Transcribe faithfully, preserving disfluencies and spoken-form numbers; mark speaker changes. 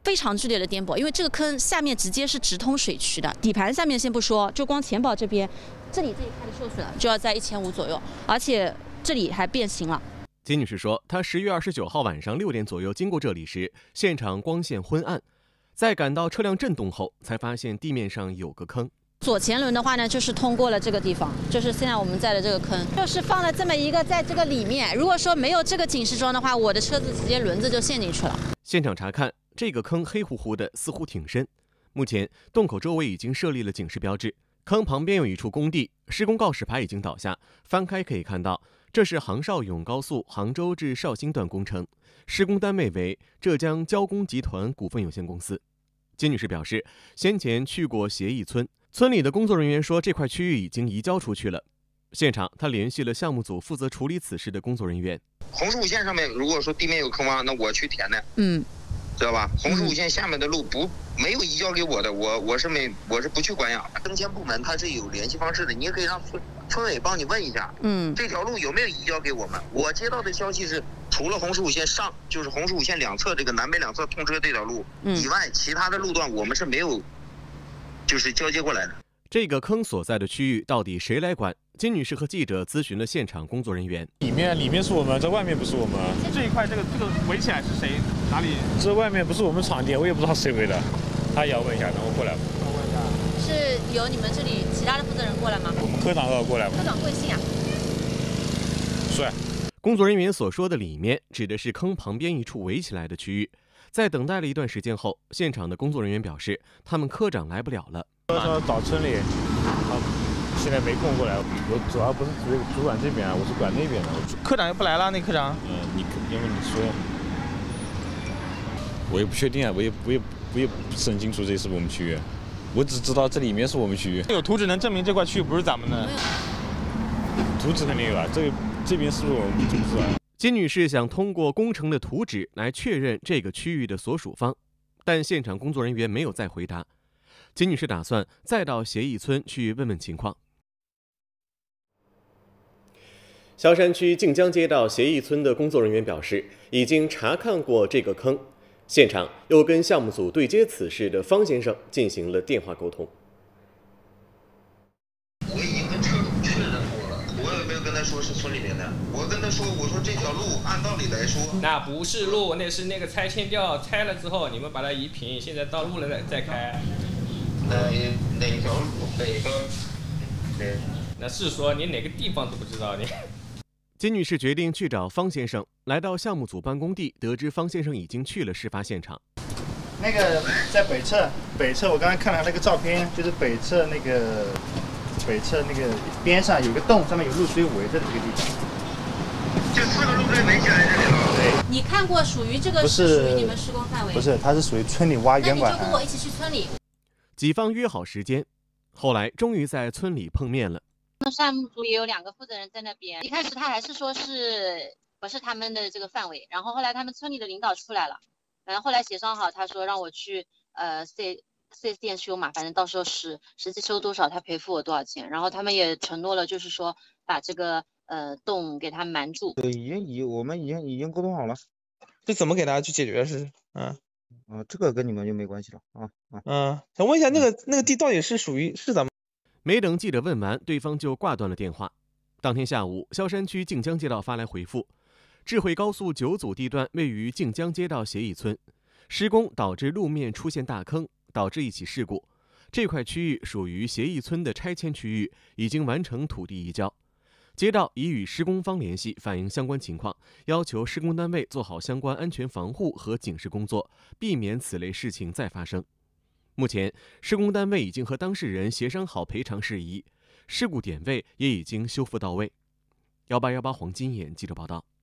Speaker 1: 非常剧烈的颠簸，因为这个坑下面直接是直通水渠的。底盘下面先不说，就光前保这边，这里这一开的受损了，就要在一千五左右，而且这里还变形了。
Speaker 2: 金女士说，她十月二十九号晚上六点左右经过这里时，现场光线昏暗，在感到车辆震动后，才发现地面上有个坑。
Speaker 1: 左前轮的话呢，就是通过了这个地方，就是现在我们在的这个坑，就是放了这么一个在这个里面。如果说没有这个警示桩的话，我的车子直接轮子就陷进去了。
Speaker 2: 现场查看，这个坑黑乎乎的，似乎挺深。目前洞口周围已经设立了警示标志，坑旁边有一处工地，施工告示牌已经倒下，翻开可以看到，这是杭绍甬高速杭州至绍兴段工程，施工单位为浙江交工集团股份有限公司。金女士表示，先前去过协义村，村里的工作人员说这块区域已经移交出去了。现场，她联系了项目组负责处理此事的工作人员。
Speaker 3: 红十五线上面，如果说地面有坑洼，那我去填的，
Speaker 1: 嗯，
Speaker 3: 知道吧？红十五线下面的路不没有移交给我的，我我是没我是不去管养的。登签部门它是有联系方式的，你也可以让村村委帮你问一下，
Speaker 1: 嗯，
Speaker 3: 这条路有没有移交给我们？我接到的消息是，除了红十五线上，就是红十五线两侧这个南北两侧通车这条路以外，其他的路段我们是没有，就是交接过来的。
Speaker 2: 这个坑所在的区域到底谁来管？金女士和记者咨询了现场工作人员。
Speaker 4: 里面里面是我们，在外面不是我们。
Speaker 5: 这一块这个这个围起来是谁？哪里？
Speaker 4: 这外面不是我们场地，我也不知道谁围的。他也要问一下，等我过来。
Speaker 5: 我问一下，
Speaker 1: 是由你们这里其他的负责人过来吗？
Speaker 4: 我们科长要过来。
Speaker 1: 科长贵姓啊？
Speaker 4: 帅。
Speaker 2: 工作人员所说的里面，指的是坑旁边一处围起来的区域。在等待了一段时间后，现场的工作人员表示，他们科长来不了了。
Speaker 4: 说找村里，啊，现在没空过来。我主要不是主主管这边啊，我是管那边的。
Speaker 5: 科长又不来了，那科长？
Speaker 4: 嗯，你因为你说，我也不确定啊，我也我也我也不是很清楚这是我们区域，我只知道这里面是我们区域。
Speaker 5: 有图纸能证明这块区域不是咱们的？
Speaker 4: 图纸肯定有啊，这这边是不是我们不知道？
Speaker 2: 金女士想通过工程的图纸来确认这个区域的所属方，但现场工作人员没有再回答。金女士打算再到协义村去问问情况。萧山区靖江街道协义村的工作人员表示，已经查看过这个坑，现场又跟项目组对接此事的方先生进行了电话沟通。
Speaker 3: 我已经跟车主确认过了，我也没有跟他说是村里面的，我跟他说，我说这条路按道理来说，
Speaker 6: 那不是路，那是那个拆迁调拆了之后，你们把它移平，现在到路了再再开。
Speaker 3: 哪哪条路哪个？对，
Speaker 6: 那是说你哪个地方都不知道你。
Speaker 2: 金女士决定去找方先生，来到项目组办公地，得知方先生已经去了事发现场。
Speaker 7: 那个在北侧，北侧我刚才看了那个照片，就是北侧那个北侧那个边上有个洞，上面有露水围着的这个地方。
Speaker 3: 就四个路队围起来这里了。
Speaker 7: 对。
Speaker 1: 你看过属于这个是属于你们施工范围？
Speaker 7: 不是，它是属于村里挖圆管。
Speaker 1: 那你就跟我一起去村里。
Speaker 2: 几方约好时间，后来终于在村里碰面了。
Speaker 8: 项目组也有两个负责人在那边，一开始他还是说是不是他们的这个范围，然后后来他们村里的领导出来了，然后后来协商好，他说让我去呃 四 S 店修嘛，反正到时候实实际修多少他赔付我多少钱，然后他们也承诺了，就是说把这个呃洞给他瞒住。
Speaker 9: 对，已经已我们已经已经沟通好了。
Speaker 5: 这怎么给大家去解决是？嗯。
Speaker 9: 啊，这个跟你们就没关系了啊啊。
Speaker 5: 嗯，想问一下，那个那个地到底是属于是咱们？
Speaker 2: 没等记者问完，对方就挂断了电话。当天下午，萧山区靖江街道发来回复：智慧高速九组地段位于靖江街道协义村，施工导致路面出现大坑，导致一起事故。这块区域属于协义村的拆迁区域，已经完成土地移交。街道已与施工方联系，反映相关情况，要求施工单位做好相关安全防护和警示工作，避免此类事情再发生。目前，施工单位已经和当事人协商好赔偿事宜，事故点位也已经修复到位。幺八幺八黄金眼记者报道。